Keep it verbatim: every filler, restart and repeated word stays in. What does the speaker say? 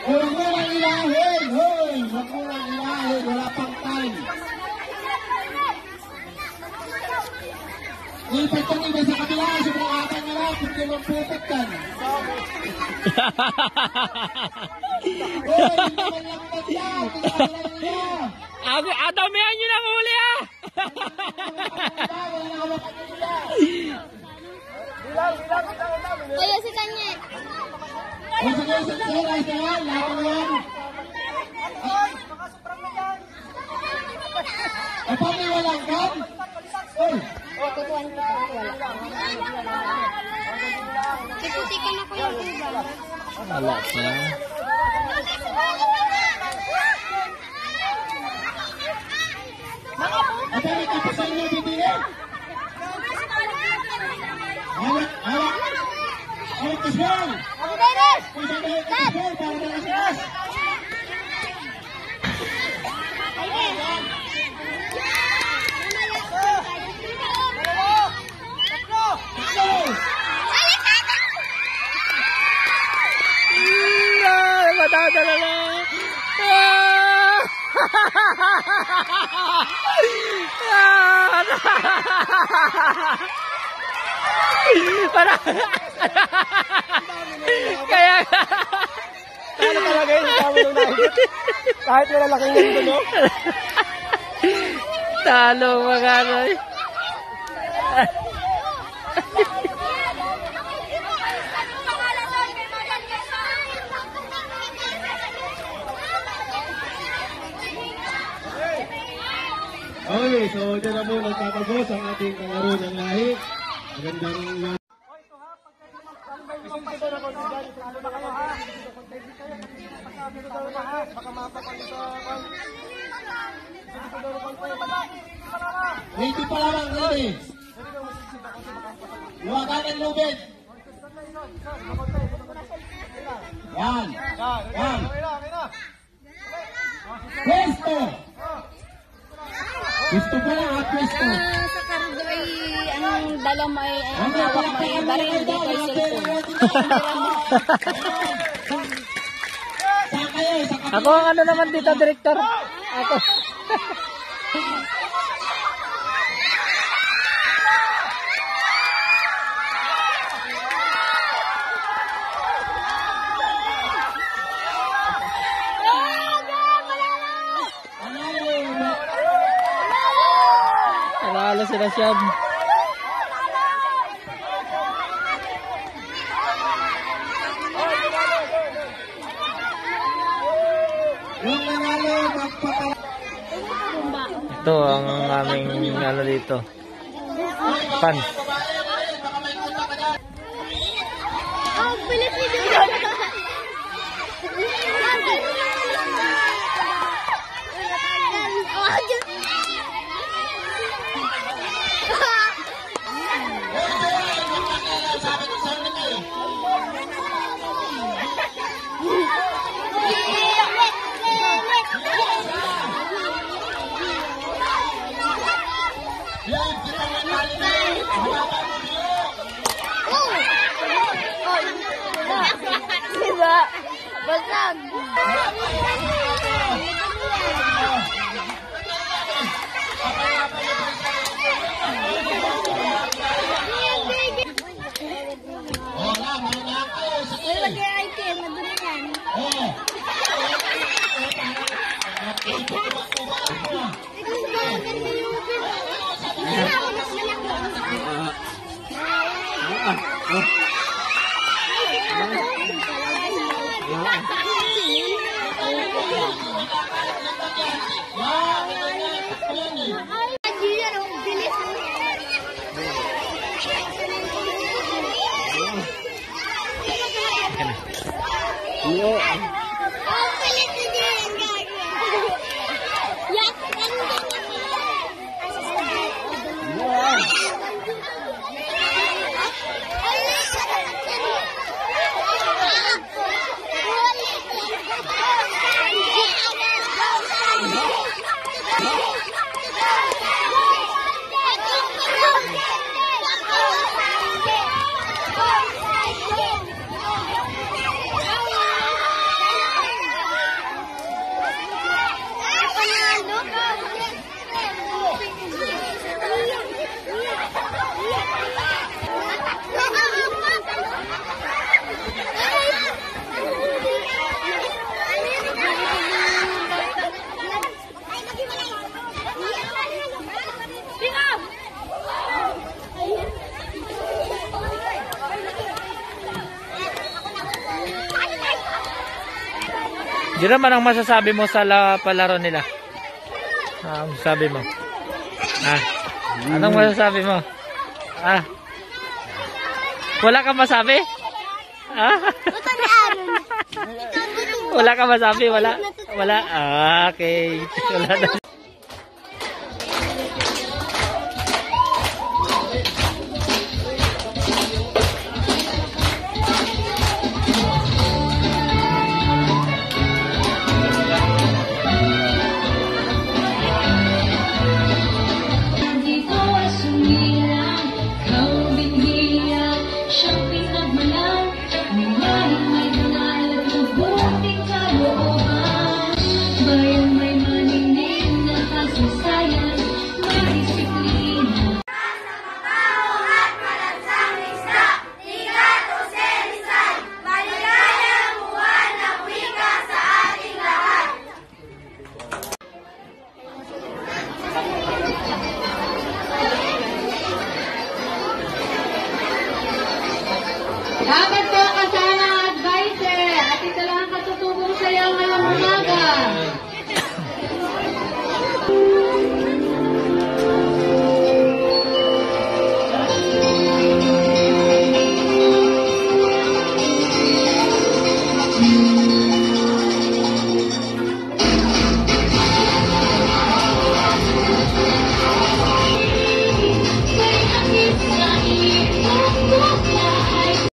Huwag mo lang ilahin! Hoy! Huwag mo lang ilahin! Wala pang time! Lipat ka nila sa kabila! Sumakatan nyo lang! Hindi mo pupot kan! Hoy! Hindi naman lang bagyan! Tingnan lang nila! Adamihan nyo ng huli ah! Wala na kawakan nila! Ayan si Kanye! Ay, sige, sige, sige, ay, sige, lahat mo yan. Ay, paano walang kan? Ay. Tutuan kita, wala. Kiputikan ako yung iba. Wala pa. Ay, paano kapasan niyo bibili? Hawak, hawak. Hawak ka siya. Ako Dennis! Matadala na! Para kaya ano talaga yun? Dami nung nakikit. Kahit wala laking nito, no? talo mga ano eh. Okay, so dyan na po nagtatapos ang ating kalaro ng lahi. Magandang Hindi pa lamang, hindi. Luwagan ng lubid. Yan. Yan. Pwesto. Pwesto pa lang, at pwesto. Sa kardo ay, anong dala mo ay, ang tawag mo ay, baril dito ay cellphone. Ako ang ano naman dito, Director. Ako. Panalo sila siyam. Ito ang aming ano dito. Pan. Oh, pilit ni Biga. Diba? Basag. Ay, lagi-item. Madali yan. Iyo. Di naman ang masasabi mo sa la palaro nila. Ah, ang sabi mo. Ah. Anong masasabi mo? Ah. Wala kang masabi? Ah. Wala kang masabi, wala. Wala. Ah, okay. Wala na. Dapat po kasama advisor at ito lang ang katutubong sa iyo ngayong umaga. Mm.